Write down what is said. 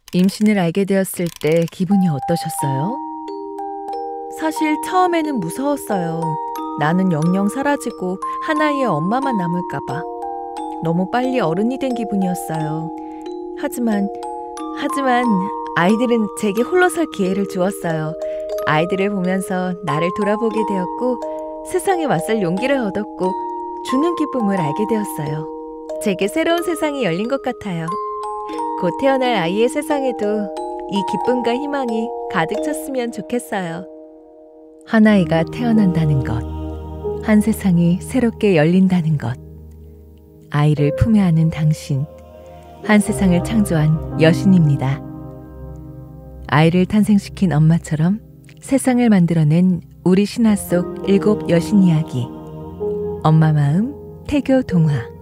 임신을 알게 되었을 때 기분이 어떠셨어요? 사실 처음에는 무서웠어요. 나는 영영 사라지고 하나의 엄마만 남을까 봐. 너무 빨리 어른이 된 기분이었어요. 하지만 아이들은 제게 홀로 설 기회를 주었어요. 아이들을 보면서 나를 돌아보게 되었고 세상에 맞설 용기를 얻었고 주는 기쁨을 알게 되었어요. 제게 새로운 세상이 열린 것 같아요. 곧 태어날 아이의 세상에도 이 기쁨과 희망이 가득 찼으면 좋겠어요. 한 아이가 태어난다는 것, 한 세상이 새롭게 열린다는 것, 아이를 품에 안은 당신, 한 세상을 창조한 여신입니다. 아이를 탄생시킨 엄마처럼 세상을 만들어낸 우리 신화 속 7 여신 이야기, 엄마 마음 태교 동화.